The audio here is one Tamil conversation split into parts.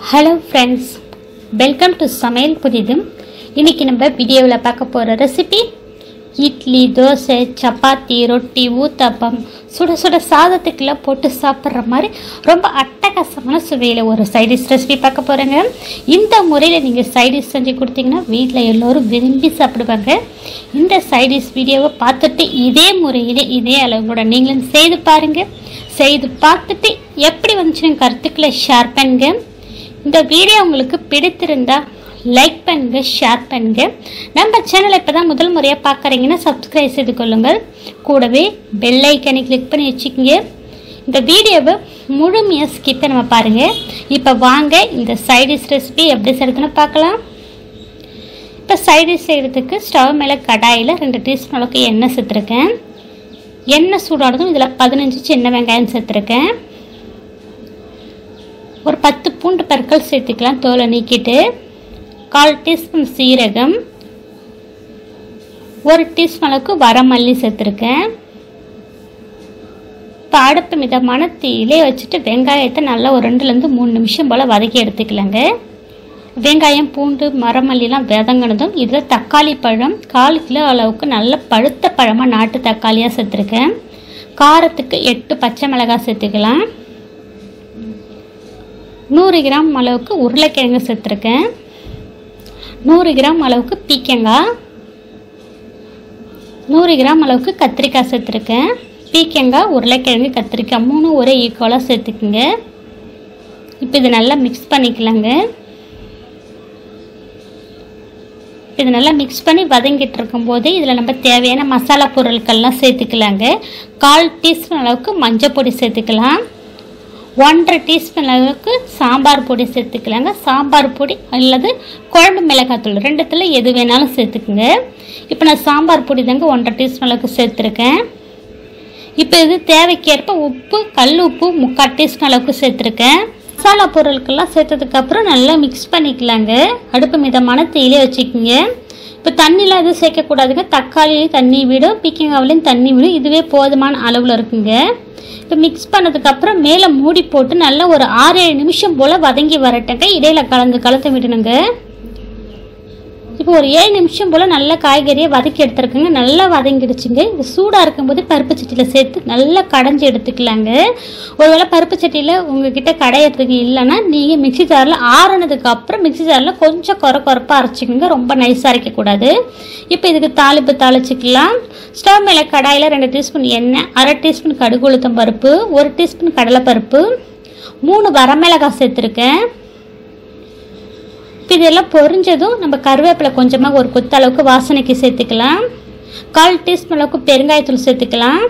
ஹலோ ஃப்ரெண்ட்ஸ், வெல்கம் டு சமையல் புதிதும். இன்றைக்கி நம்ம வீடியோவில் பார்க்க போகிற ரெசிபி இட்லி, தோசை, சப்பாத்தி, ரொட்டி, ஊத்தப்பம், சுட சுட சாதத்துக்கெல்லாம் போட்டு சாப்பிட்ற மாதிரி ரொம்ப அட்டகாசமான சுவையில் ஒரு சைடிஷ் ரெசிபி பார்க்க போகிறேங்க. இந்த முறையில் நீங்கள் சைடிஷ் செஞ்சு கொடுத்தீங்கன்னா வீட்டில் எல்லோரும் விரும்பி சாப்பிடுவாங்க. இந்த சைடிஷ் வீடியோவை பார்த்துட்டு இதே முறையில் இதே அளவோட நீங்களும் செய்து பாருங்கள். செய்து பார்த்துட்டு எப்படி வந்துச்சுன்னு கருத்துக்களை ஷேர் பண்ணுங்க. இந்த வீடியோ உங்களுக்கு பிடித்திருந்தால் லைக் பண்ணுங்க, ஷேர் பண்ணுங்க. நம்ம சேனலை இப்போ தான் முதல் முறையாக பார்க்குறீங்கன்னா சப்ஸ்கிரைப் செய்து கொள்ளுங்கள். கூடவே பெல் ஐக்கனை கிளிக் பண்ணி வச்சுக்கோங்க. இந்த வீடியோவை முழுமையாக ஸ்கிப் நம்ம பாருங்கள். இப்போ வாங்க இந்த சைடிஷ் ரெசிபி எப்படி செய்யறதுன்னு பார்க்கலாம். இப்போ சைடிஷ் செய்கிறதுக்கு ஸ்டவ் மேலே கடாயில் 2 டீஸ்பூன் அளவுக்கு எண்ணெய் சேர்த்துருக்கேன். எண்ணெய் சூடானதும் இதில் 15 சின்ன வெங்காயம் சேர்த்துருக்கேன். ஒரு 10 பூண்டு பற்கள் சேர்த்துக்கலாம் தோலை நீக்கிட்டு. 1/4 டீஸ்பூன் சீரகம், 1 டீஸ்பூன் அளவுக்கு வரமல்லி சேர்த்துருக்கேன். இப்போ அடுப்பு மிதமான தீயிலே வச்சுட்டு வெங்காயத்தை நல்லா ஒரு 2-3 நிமிஷம் போல் வதக்கி எடுத்துக்கலாங்க. வெங்காயம், பூண்டு, மரமல்லிலாம் வதங்கினதும் இதில் தக்காளி பழம் 1/4 கிலோ அளவுக்கு நல்ல பழுத்த பழமாக நாட்டு தக்காளியாக சேர்த்துருக்கேன். காரத்துக்கு 8 பச்சை மிளகாய் சேர்த்துக்கலாம். 100 கிராம் அளவுக்கு உருளைக்கிழங்கு சேர்த்துருக்கேன். 100 கிராம் அளவுக்கு பீக்கங்காய், 100 கிராம் அளவுக்கு கத்திரிக்காய் சேர்த்துருக்கேன். பீக்கங்காய், உருளைக்கிழங்கு, கத்திரிக்காய் 3 ஒரே ஈக்குவலாக சேர்த்துக்குங்க. இப்போ இது நல்லா மிக்ஸ் பண்ணிக்கலாங்க. இது நல்லா மிக்ஸ் பண்ணி வதங்கிட்டு இருக்கும்போது இதில் நம்ம தேவையான மசாலா பொருட்கள்லாம் சேர்த்துக்கலாங்க. 1/4 டீஸ்பூன் அளவுக்கு மஞ்சள் பொடி சேர்த்துக்கலாம். 1/2 டீஸ்பூன் அளவுக்கு சாம்பார் பொடி சேர்த்துக்கலாங்க. சாம்பார் பொடி அல்லது குழம்பு மிளகாத்தூள் ரெண்டுத்தில் எது வேணாலும் சேர்த்துக்குங்க. இப்போ நான் சாம்பார் பொடி தாங்க 1/2 டீஸ்பூன் அளவுக்கு சேர்த்துருக்கேன். இப்போ இது தேவைக்கேற்ப உப்பு, கல் உப்பு 3/4 டீஸ்பூன் அளவுக்கு சேர்த்துருக்கேன். மசாலா பொருட்கள்லாம் சேர்த்ததுக்கப்புறம் நல்லா மிக்ஸ் பண்ணிக்கலாங்க. அடுப்பு மிதமான தீயிலே வச்சுக்கோங்க. இப்போ தண்ணிலாம் எதுவும் சேர்க்கக்கூடாதுங்க. தக்காளியும் தண்ணி விடும், பீக்கங்காவிலையும் தண்ணி விடும். இதுவே போதுமான அளவில் இருக்குங்க. இப்போ மிக்ஸ் பண்ணதுக்கப்புறம் மேலே மூடி போட்டு நல்லா ஒரு 6-7 நிமிஷம் போல் வதங்கி வரட்டங்க. இடையில கலந்து விடணுங்க. இப்போ ஒரு 7 நிமிஷம் போல் நல்லா காய்கறியை வதக்கி எடுத்துருக்குங்க. நல்லா வதங்கிடுச்சுங்க. இது சூடாக இருக்கும்போது பருப்பு சட்டியில் சேர்த்து நல்லா கடைஞ்சி எடுத்துக்கலாங்க. ஒருவேளை பருப்பு சட்டியில் உங்ககிட்ட கடையிறதுக்கு இல்லைன்னா நீங்கள் மிக்சி ஜாரில் ஆறுனதுக்கப்புறம் மிக்சி ஜாரில் கொஞ்சம் குறைப்பாக அரைச்சிக்கோங்க. ரொம்ப நைஸாக அரைக்கக்கூடாது. இப்போ இதுக்கு தாளிச்சுக்கலாம். ஸ்டவ் மேலே கடாயில் 2 டீஸ்பூன் எண்ணெய், 1/2 டீஸ்பூன் கடுகு உளுத்தம் பருப்பு, 1 டீஸ்பூன் கடலைப்பருப்பு, 3 வரமிளகாய் சேர்த்துருக்கேன். இதெல்லாம் பொரிஞ்சதும் நம்ம கருவேப்பிலை கொஞ்சமாக ஒரு கொத்த அளவுக்கு வாசனைக்கு சேர்த்துக்கலாம். 1/4 டீஸ்பூன் அளவுக்கு பெருங்காயத்தூள் சேர்த்துக்கலாம்.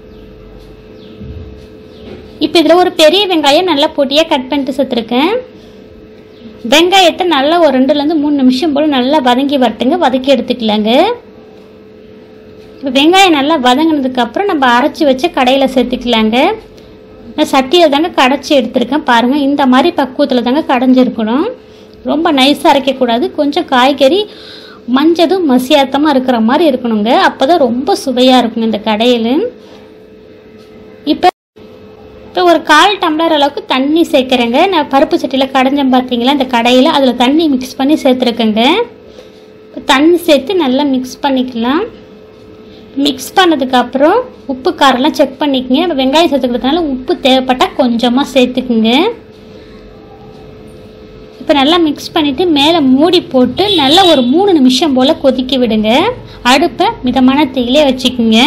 இப்போ இதில் ஒரு பெரிய வெங்காயம் நல்லா பொடியாக கட் பண்ணிட்டு சேர்த்துருக்கேன். வெங்காயத்தை நல்லா ஒரு 2-3 நிமிஷம் போல் நல்லா வதங்கி வரட்டுங்க. வதக்கி எடுத்துக்கலாங்க. இப்போ வெங்காயம் நல்லா வதங்கினதுக்கப்புறம் நம்ம அரைச்சி வச்ச கடையில் சேர்த்துக்கலாங்க. நான் சட்டியில் தாங்க கடைச்சி எடுத்துருக்கேன். பாருங்கள், இந்த மாதிரி பக்குவத்தில் தாங்க கடைஞ்சிருக்கணும். ரொம்ப நைஸாக அரைக்கக்கூடாது. கொஞ்சம் காய்கறி மஞ்சதும் மசியாத்தமாக இருக்கிற மாதிரி இருக்கணுங்க. அப்போ தான் ரொம்ப சுவையாக இருக்குங்க இந்த கடையில். இப்போ ஒரு 1/4 டம்ளர் அளவுக்கு தண்ணி சேர்க்குறேங்க. நான் பருப்பு சட்டியில் கடைஞ்சேன் பார்த்தீங்களா இந்த கடையில், அதில் தண்ணி மிக்ஸ் பண்ணி சேர்த்துருக்கேங்க. இப்போ தண்ணி சேர்த்து நல்லா மிக்ஸ் பண்ணிக்கலாம். மிக்ஸ் பண்ணதுக்கப்புறம் உப்பு காரெல்லாம் செக் பண்ணிக்கோங்க. நம்ம வெங்காயம் சேர்த்துக்கிறதுனால உப்பு தேவைப்பட்டால் கொஞ்சமாக சேர்த்துக்குங்க. இப்போ நல்லா மிக்ஸ் பண்ணிவிட்டு மேலே மூடி போட்டு நல்லா ஒரு 3 நிமிஷம் போல் கொதிக்க விடுங்க. அடுப்பை மிதமான தீயிலே வச்சுக்கோங்க.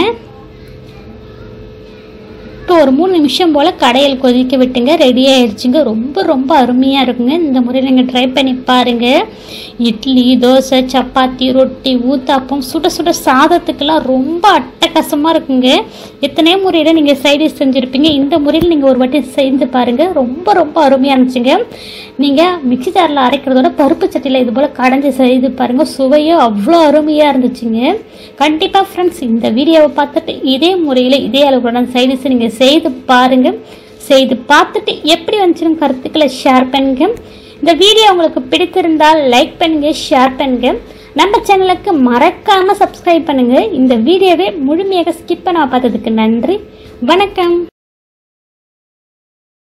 இப்போ ஒரு 3 நிமிஷம் போல் கடையில் கொதிக்க விட்டுங்க. ரெடி ஆகிடுச்சுங்க. ரொம்ப அருமையாக இருக்குங்க. இந்த முறையில் நீங்கள் ட்ரை பண்ணி பாருங்கள். இட்லி, தோசை, சப்பாத்தி, ரொட்டி, ஊத்தாப்பம், சுட சுட சாதத்துக்கெல்லாம் ரொம்ப அட்டகாசமாக இருக்குங்க. எத்தனையோ முறையில் நீங்கள் சைடிஷ் செஞ்சுருப்பீங்க. இந்த முறையில் நீங்கள் ஒரு வாட்டி செஞ்சு பாருங்கள். ரொம்ப அருமையாக இருந்துச்சுங்க. நீங்கள் மிக்சி ஜாரில் அரைக்கிறதோட பருப்பு சட்டியில் இது போல் கடைஞ்சி செய்து பாருங்கள். சுவையும் அவ்வளோ அருமையாக இருந்துச்சுங்க. கண்டிப்பாக ஃப்ரெண்ட்ஸ், இந்த வீடியோவை பார்த்துட்டு இதே முறையில் இதே அளவுக்கு சைடிஷ் நீங்கள் செய்து பாருங்கள். செய்து பார்த்துட்டு எப்படி வந்துச்சுன்னு கருத்துக்களை ஷேர் பண்ணுங்க. இந்த வீடியோ உங்களுக்கு பிடித்திருந்தால் லைக் பண்ணுங்க, ஷேர் பண்ணுங்க. நம்ம சேனலுக்கு மறக்காமல் சப்ஸ்கிரைப் பண்ணுங்க. இந்த வீடியோவை முழுமையாக ஸ்கிப் பண்ண பார்த்ததுக்கு நன்றி. வணக்கம்.